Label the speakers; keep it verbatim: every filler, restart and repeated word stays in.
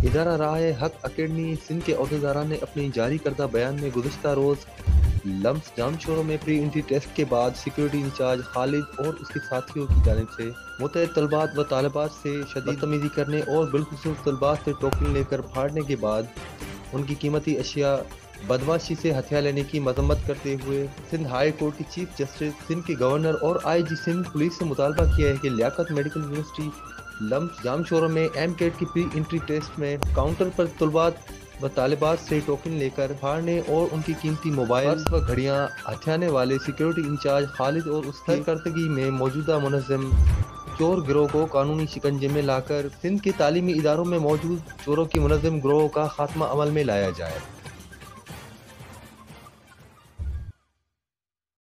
Speaker 1: इदारा राह हक अकेडमी सिंध के अहदेदारान ने अपनी जारी करदा बयान में गुज़िश्ता रोज़ लम्स जामशोरों में प्री एंट्री टेस्ट के बाद सिक्योरिटी इंचार्ज खालिद और उसके साथियों की जानिब से मुतअद्दिद तलबात व तालिबात से शदीद बदतमीजी करने और बिलखुसूस तलबात से टोकन लेकर फाड़ने के बाद उनकी कीमती अशिया बदमाशी से हथियार लेने की मजम्मत करते हुए सिंध हाई कोर्ट की चीफ जस्टिस, सिंध के गवर्नर और आई जी सिंध पुलिस से मुतालबा किया है कि लियाकत मेडिकल यूनिवर्सिटी लम्स जामशोरों में एम कैट की प्री एंट्री टेस्ट में काउंटर पर तलबात व तालिबात से टोकन लेकर फाड़ने और उनकी कीमती मोबाइल व घड़ियां हथियाने वाले सिक्योरिटी इंचार्ज खालिद और उसकी करतगी में मौजूदा मुनज़्ज़म चोर गिरोह को कानूनी शिकंजे में लाकर सिंध के तालीमी इदारों में मौजूद चोरों की मुनज़्ज़म गिरोह का खात्मा अमल में लाया जाए।